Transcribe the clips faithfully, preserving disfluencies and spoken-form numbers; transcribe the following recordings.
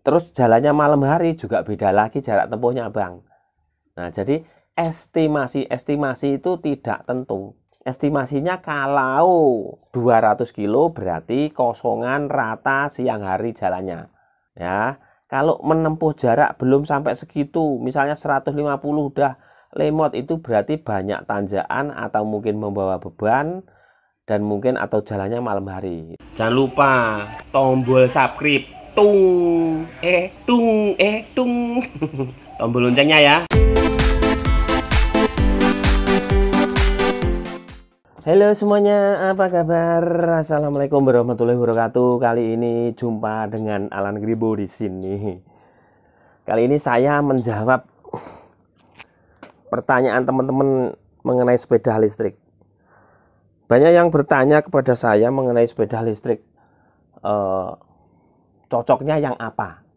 Terus jalannya malam hari juga beda lagi jarak tempuhnya, Bang. Nah, jadi estimasi-estimasi itu tidak tentu. Estimasinya kalau dua ratus kilo berarti kosongan rata siang hari jalannya. Ya, kalau menempuh jarak belum sampai segitu, misalnya seratus lima puluh udah lemot, itu berarti banyak tanjakan atau mungkin membawa beban dan mungkin atau jalannya malam hari. Jangan lupa tombol subscribe, tung, eh, tung, eh, tung, tombol loncengnya ya. Halo semuanya, apa kabar? Assalamualaikum warahmatullahi wabarakatuh. Kali ini jumpa dengan Alan Gribo di sini. Kali ini saya menjawab pertanyaan teman-teman mengenai sepeda listrik. Banyak yang bertanya kepada saya mengenai sepeda listrik, eh, cocoknya yang apa?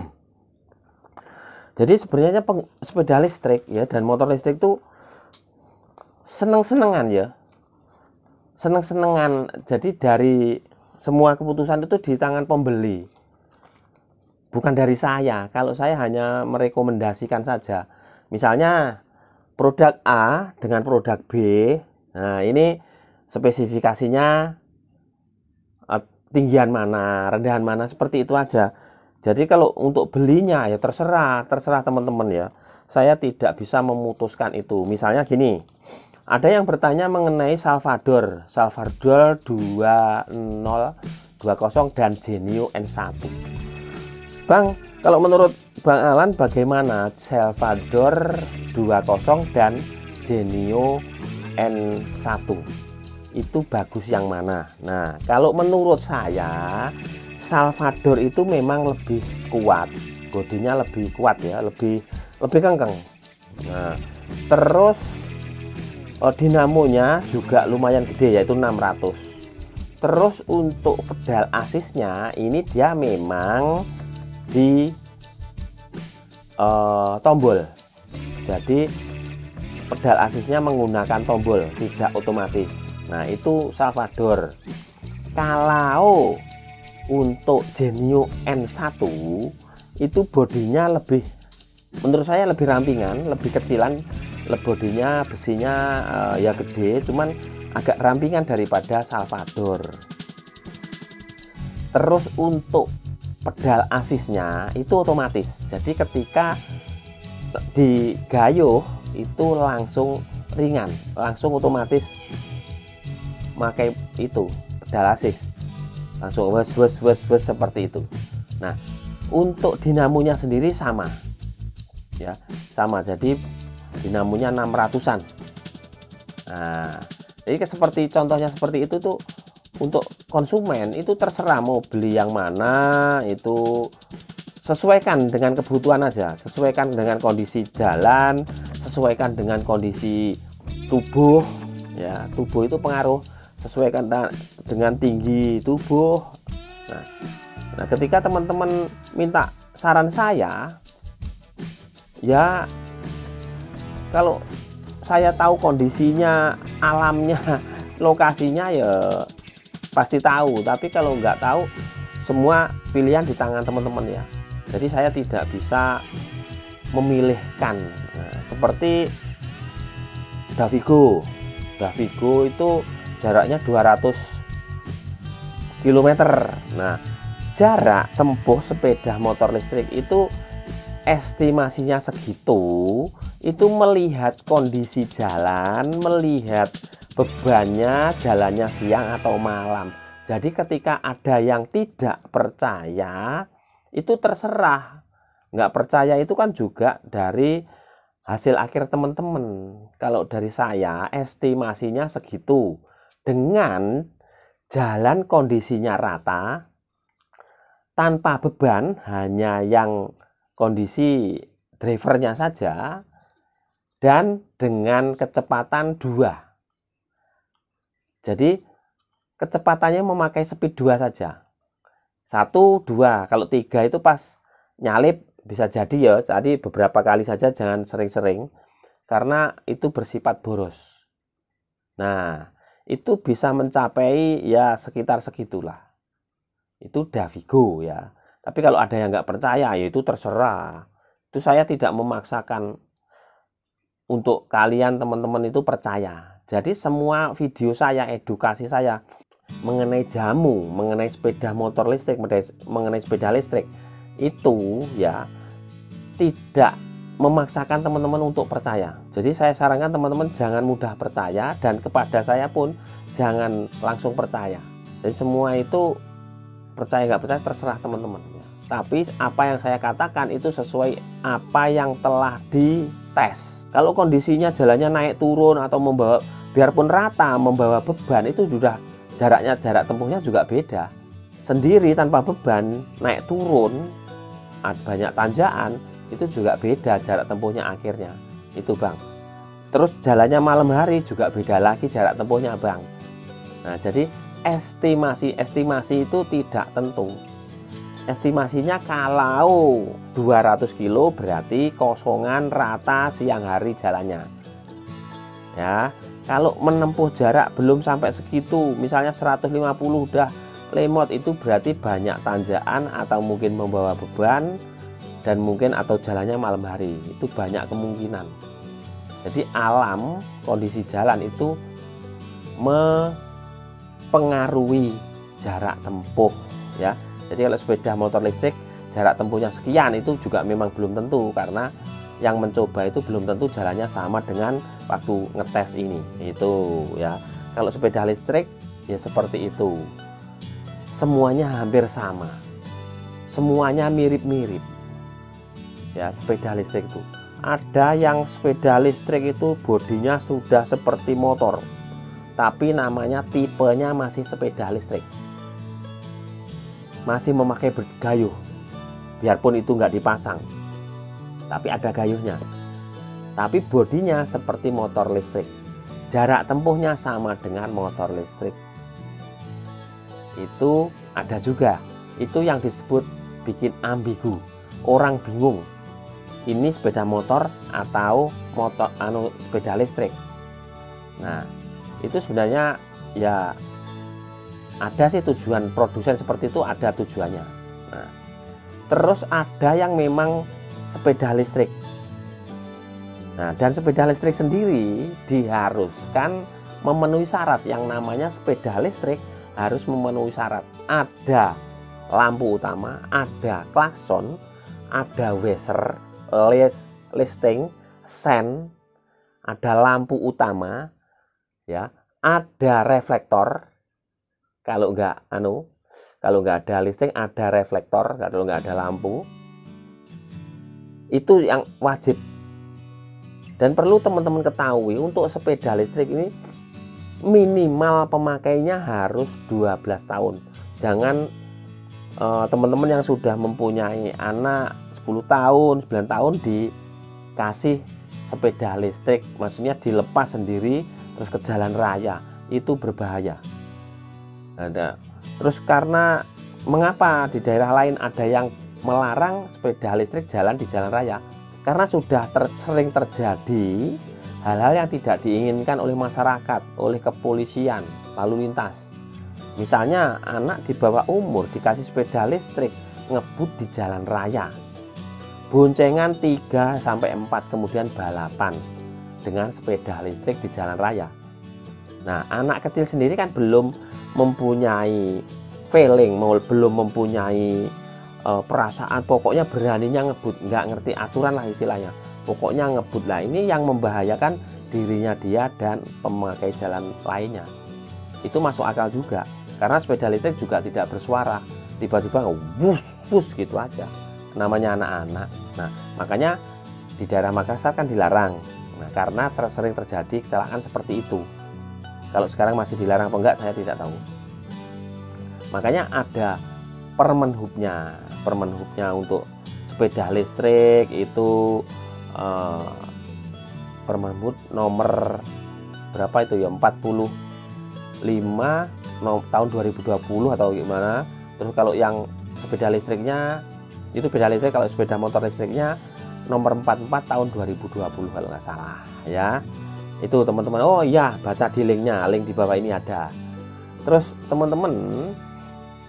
Jadi sebenarnya sepeda listrik ya dan motor listrik itu seneng-senengan ya. Seneng-senengan, jadi dari semua keputusan itu di tangan pembeli, bukan dari saya. Kalau saya hanya merekomendasikan saja, misalnya produk A dengan produk B, nah ini spesifikasinya tinggian mana, rendahan mana, seperti itu aja. Jadi kalau untuk belinya ya terserah, terserah teman-teman ya. Saya tidak bisa memutuskan itu. Misalnya gini, ada yang bertanya mengenai Salvador, Salvador dua nol dua nol dan Genio N satu. Bang, kalau menurut Bang Alan bagaimana Salvador dua nol dan Genio N satu? Itu bagus yang mana? Nah, kalau menurut saya Salvador itu memang lebih kuat, bodinya lebih kuat ya, lebih lebih kencang. Nah, terus oh, dinamonya juga lumayan gede, yaitu enam ratus. Terus untuk pedal asisnya ini dia memang di uh, tombol. Jadi pedal asisnya menggunakan tombol, tidak otomatis. Nah, itu Salvador. Kalau untuk Genio N satu itu bodinya lebih, menurut saya lebih rampingan, lebih kecilan. Bodinya besinya uh, ya gede, cuman agak rampingan daripada Salvador. Terus untuk pedal asisnya itu otomatis, jadi ketika digayuh itu langsung ringan, langsung otomatis pakai itu pedal asis, langsung wes wes wes wes seperti itu. Nah, untuk dinamonya sendiri sama ya, sama, jadi dinamonya enam ratusan. Nah, jadi seperti contohnya seperti itu tuh, untuk konsumen itu terserah mau beli yang mana, itu sesuaikan dengan kebutuhan aja, sesuaikan dengan kondisi jalan, sesuaikan dengan kondisi tubuh ya, tubuh itu pengaruh, sesuaikan dengan tinggi tubuh. Nah, nah ketika teman-teman minta saran saya ya, kalau saya tahu kondisinya, alamnya, lokasinya ya pasti tahu. Tapi kalau nggak tahu, semua pilihan di tangan teman-teman ya. Jadi saya tidak bisa memilihkan. Nah, seperti Davigo. Davigo itu jaraknya dua ratus kilometer. Nah, jarak tempuh sepeda motor listrik itu estimasinya segitu, itu melihat kondisi jalan, melihat bebannya, jalannya siang atau malam. Jadi ketika ada yang tidak percaya, itu terserah. Nggak percaya itu kan juga dari hasil akhir teman-teman. Kalau dari saya, estimasinya segitu. Dengan jalan kondisinya rata, tanpa beban, hanya yang kondisi drivernya saja, dan dengan kecepatan dua. Jadi kecepatannya memakai speed dua saja. Satu, dua. Kalau tiga itu pas nyalip bisa jadi ya. Jadi beberapa kali saja, jangan sering-sering, karena itu bersifat boros. Nah, itu bisa mencapai ya sekitar segitulah. Itu Davigo ya. Tapi kalau ada yang nggak percaya, ya itu terserah. Itu saya tidak memaksakan untuk kalian teman-teman itu percaya. Jadi semua video saya, edukasi saya mengenai jamu, mengenai sepeda motor listrik, mengenai sepeda listrik itu ya tidak memaksakan teman-teman untuk percaya. Jadi saya sarankan teman-teman jangan mudah percaya, dan kepada saya pun jangan langsung percaya. Jadi semua itu percaya nggak percaya terserah teman-teman. Tapi apa yang saya katakan itu sesuai apa yang telah dites. Kalau kondisinya jalannya naik turun atau membawa, biarpun rata membawa beban, itu sudah jaraknya, jarak tempuhnya juga beda. Sendiri tanpa beban naik turun banyak tanjakan, itu juga beda jarak tempuhnya akhirnya. Itu Bang. Terus jalannya malam hari juga beda lagi jarak tempuhnya Bang. Nah jadi estimasi estimasi itu tidak tentu. Estimasinya kalau dua ratus kilo berarti kosongan rata siang hari jalannya. Ya, kalau menempuh jarak belum sampai segitu, misalnya seratus lima puluh udah lemot, itu berarti banyak tanjakan atau mungkin membawa beban, dan mungkin atau jalannya malam hari. Itu banyak kemungkinan. Jadi alam, kondisi jalan itu mempengaruhi jarak tempuh ya. Jadi kalau sepeda motor listrik jarak tempuhnya sekian itu juga memang belum tentu, karena yang mencoba itu belum tentu jalannya sama dengan waktu ngetes ini. Itu ya. Kalau sepeda listrik ya seperti itu. Semuanya hampir sama. Semuanya mirip-mirip. Ya, sepeda listrik itu. Ada yang sepeda listrik itu bodinya sudah seperti motor, tapi namanya tipenya masih sepeda listrik. Masih memakai gayuh, biarpun itu nggak dipasang, tapi ada gayuhnya. Tapi bodinya seperti motor listrik, jarak tempuhnya sama dengan motor listrik. Itu ada juga. Itu yang disebut bikin ambigu. Orang bingung, ini sepeda motor atau motor anu sepeda listrik. Nah, itu sebenarnya ya ada sih tujuan produsen seperti itu, ada tujuannya. Nah, terus ada yang memang sepeda listrik. Nah, dan sepeda listrik sendiri diharuskan memenuhi syarat. Yang namanya sepeda listrik harus memenuhi syarat. Ada lampu utama, ada klakson, ada washer, list, listing, sen, ada lampu utama, ya, ada reflektor. Kalau nggak anu, kalau nggak ada listrik ada reflektor, kalau nggak ada lampu. Itu yang wajib. Dan perlu teman-teman ketahui, untuk sepeda listrik ini minimal pemakainya harus dua belas tahun. Jangan teman-teman eh, yang sudah mempunyai anak sepuluh tahun, sembilan tahun dikasih sepeda listrik, maksudnya dilepas sendiri terus ke jalan raya, itu berbahaya. Ada. Terus karena mengapa di daerah lain ada yang melarang sepeda listrik jalan di jalan raya? Karena sudah ter sering terjadi hal-hal yang tidak diinginkan oleh masyarakat, oleh kepolisian lalu lintas. Misalnya anak di bawah umur dikasih sepeda listrik ngebut di jalan raya, boncengan tiga sampai empat, kemudian balapan dengan sepeda listrik di jalan raya. Nah, anak kecil sendiri kan belum mempunyai feeling, belum mempunyai uh, perasaan, pokoknya beraninya ngebut, nggak ngerti aturan lah istilahnya, pokoknya ngebut lah. Ini yang membahayakan dirinya dia dan pemakai jalan lainnya. Itu masuk akal juga, karena sepeda listrik juga tidak bersuara, tiba-tiba wus wus gitu aja, namanya anak-anak. Nah, makanya di daerah Makassar kan dilarang. Nah, karena sering terjadi kecelakaan seperti itu. Kalau sekarang masih dilarang apa enggak saya tidak tahu. Makanya ada permenhubnya, permenhubnya untuk sepeda listrik itu eh, permenhub nomor berapa itu ya, empat puluh lima no, tahun dua ribu dua puluh atau gimana. Terus kalau yang sepeda listriknya itu sepeda listrik, kalau sepeda motor listriknya nomor empat puluh empat tahun dua ribu dua puluh kalau nggak salah ya. Itu teman-teman, oh iya, baca di linknya, link di bawah ini ada. Terus teman-teman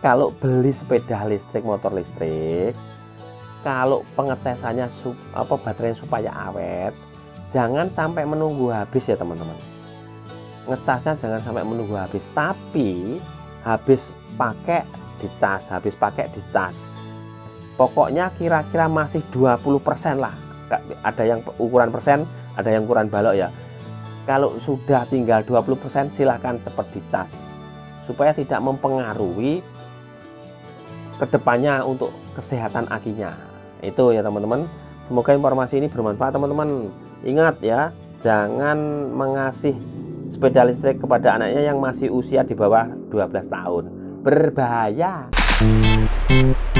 kalau beli sepeda listrik, motor listrik, kalau pengecasannya apa baterainya supaya awet, jangan sampai menunggu habis ya teman-teman. Ngecasnya jangan sampai menunggu habis, tapi habis pakai dicas, habis pakai dicas. Pokoknya kira-kira masih dua puluh persen lah. Ada yang ukuran persen, ada yang ukuran balok ya. Kalau sudah tinggal dua puluh persen silahkan cepat dicas supaya tidak mempengaruhi kedepannya untuk kesehatan akinya. Itu ya teman-teman. Semoga informasi ini bermanfaat teman-teman. Ingat ya, jangan mengasih sepeda listrik kepada anaknya yang masih usia di bawah dua belas tahun. Berbahaya.